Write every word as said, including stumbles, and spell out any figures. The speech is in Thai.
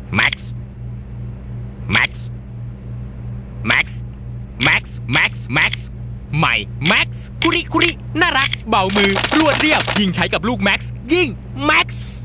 แม็กซ์แม็กซ์แม็กซ์แม็กซ์แม็กซ์แม็กซ์ใหม่แม็กซ์คุริคุริน่ารักเบามือรวดเรียบยิ่งใช้กับลูกแม็กซ์ยิ่งแม็กซ์